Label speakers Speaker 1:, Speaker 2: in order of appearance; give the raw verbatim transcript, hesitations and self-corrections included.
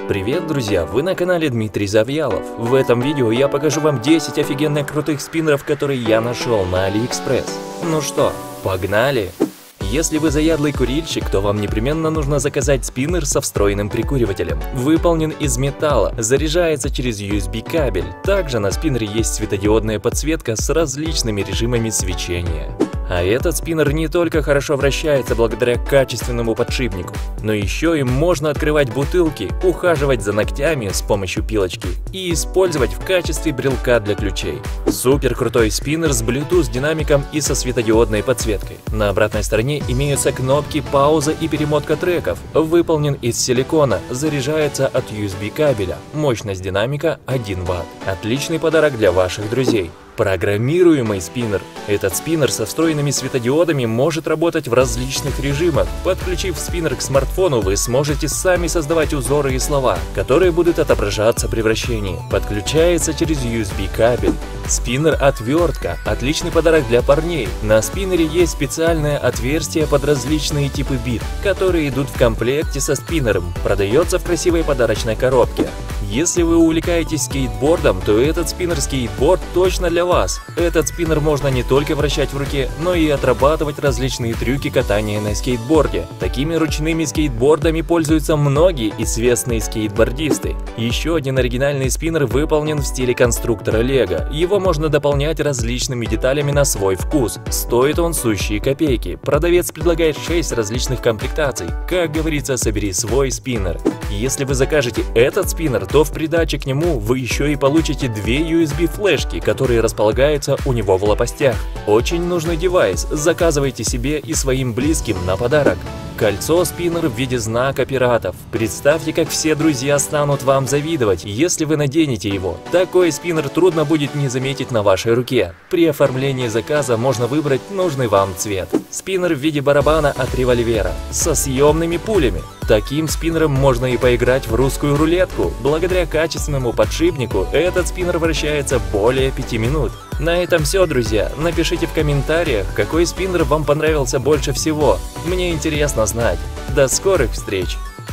Speaker 1: Привет, друзья! Вы на канале Дмитрий Завьялов. В этом видео я покажу вам десять офигенно крутых спиннеров, которые я нашел на AliExpress. Ну что, погнали! Если вы заядлый курильщик, то вам непременно нужно заказать спиннер со встроенным прикуривателем. Выполнен из металла, заряжается через ю эс би кабель. Также на спиннере есть светодиодная подсветка с различными режимами свечения. А этот спиннер не только хорошо вращается благодаря качественному подшипнику, но еще им можно открывать бутылки, ухаживать за ногтями с помощью пилочки и использовать в качестве брелка для ключей. Супер крутой спиннер с Bluetooth динамиком и со светодиодной подсветкой. На обратной стороне имеются кнопки пауза и перемотка треков. Выполнен из силикона, заряжается от ю эс би кабеля. Мощность динамика один ватт. Отличный подарок для ваших друзей. Программируемый спиннер. Этот спиннер со встроенными светодиодами может работать в различных режимах. Подключив спиннер к смартфону, вы сможете сами создавать узоры и слова, которые будут отображаться при вращении. Подключается через ю эс би кабель. Спиннер-отвертка. Отличный подарок для парней. На спиннере есть специальное отверстие под различные типы бит, которые идут в комплекте со спиннером. Продается в красивой подарочной коробке. Если вы увлекаетесь скейтбордом, то этот спиннер-скейтборд точно для вас. Этот спиннер можно не только вращать в руке, но и отрабатывать различные трюки катания на скейтборде. Такими ручными скейтбордами пользуются многие известные скейтбордисты. Еще один оригинальный спиннер выполнен в стиле конструктора Лего. Его можно дополнять различными деталями на свой вкус. Стоит он сущие копейки. Продавец предлагает шесть различных комплектаций. Как говорится, собери свой спиннер. Если вы закажете этот спиннер, то в придаче к нему вы еще и получите две ю эс би флешки, которые располагаются у него в лопастях. Очень нужный девайс, заказывайте себе и своим близким на подарок. Кольцо-спиннер в виде знака пиратов. Представьте, как все друзья станут вам завидовать, если вы наденете его. Такой спиннер трудно будет не заметить на вашей руке. При оформлении заказа можно выбрать нужный вам цвет. Спиннер в виде барабана от револьвера со съемными пулями. Таким спиннером можно и поиграть в русскую рулетку. Благодаря качественному подшипнику этот спиннер вращается более пяти минут. На этом все, друзья. Напишите в комментариях, какой спиннер вам понравился больше всего. Мне интересно знать. До скорых встреч!